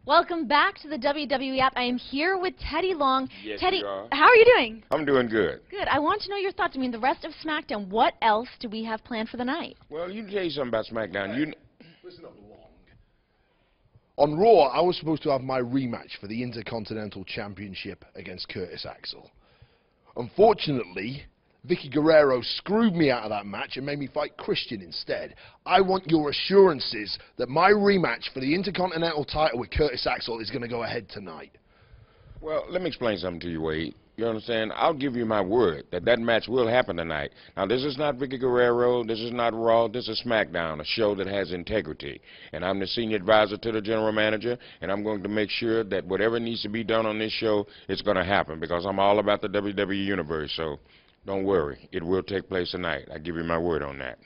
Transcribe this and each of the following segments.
Welcome back to the WWE App. I am here with Teddy Long. Yes, Teddy, you are. how are you doing? I'm doing good. Good. I want to know your thoughts. I mean, the rest of Smackdown, what else do we have planned for the night? Well, you tell you something about Smackdown. Listen up, Long. On Raw, I was supposed to have my rematch for the Intercontinental Championship against Curtis Axel. Unfortunately, Vicky Guerrero screwed me out of that match and made me fight Christian instead. I want your assurances that my rematch for the Intercontinental title with Curtis Axel is going to go ahead tonight. Well, let me explain something to you, Wade. You understand? I'll give you my word that that match will happen tonight. Now, this is not Vicky Guerrero. This is not Raw. This is Smackdown, a show that has integrity. And I'm the senior advisor to the general manager, and I'm going to make sure that whatever needs to be done on this show, it's going to happen because I'm all about the WWE Universe. So don't worry. It will take place tonight. I give you my word on that.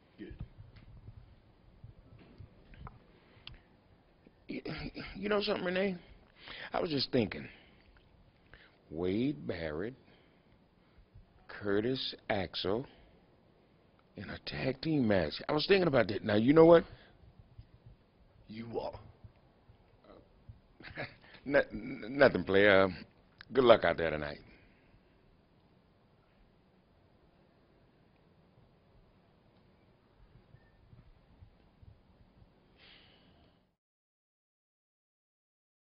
You know something, Renee? I was just thinking. Wade Barrett, Curtis Axel, in a tag team match. I was thinking about that. Now, you know what? You what? Nothing, player. Good luck out there tonight.